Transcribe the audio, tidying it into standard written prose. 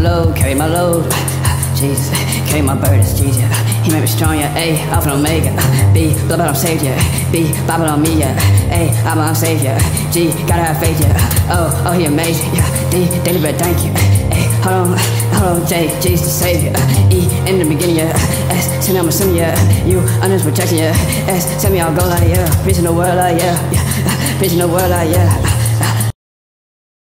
load, carry my load. Jesus, carry my burdens, Jesus. He made me strong, yeah. A, Alpha and Omega. B, love it, I'm saved, yeah. B, Bible on me, yeah. A, I'm savior. G, gotta have faith, yeah. Oh, he amazing, yeah. D, daily bread, thank you. A, hold on, J, G's the savior. E, in the beginning, yeah. S, send out my son, yeah. U, under protection, yeah. S, send me out, go like, yeah. Preaching the word, like, yeah. Preaching the word, like, yeah.